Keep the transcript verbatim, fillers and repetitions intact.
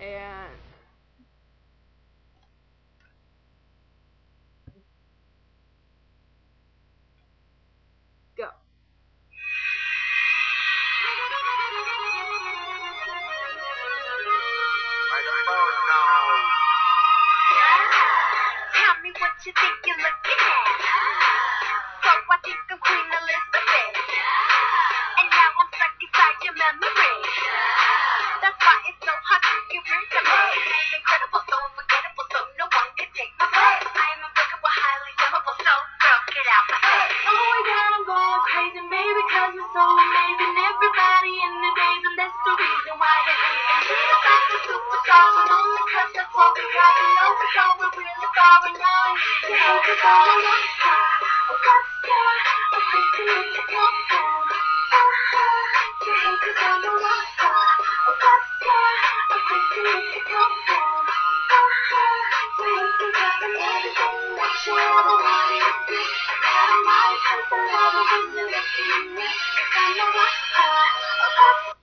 and go. Tell me what you think you're looking at. So I think I'm Queen Elizabeth. And now I'm stuck inside your memory. That's why it's so hard to get rid of me. I'm incredible, so unforgettable, so no one can take my place. I am unbreakable, highly flammable, so girl, get out my face. Oh my God, I'm going crazy, maybe cause you're so amazing. Everybody in the days, and that's the reason why you're hating me. I'm like a superstar, but only cause that's what we are. You know it's all we're really far, and all I need to have is all I want. A rock star, a place to make you come home. You hate cause I'm a rock star, a rock star, a place to make you come home. You hate because I'm everything that you ever wanted to be. Out of my cause I love it when you look at me. Cause I'm a rock star, a rock star.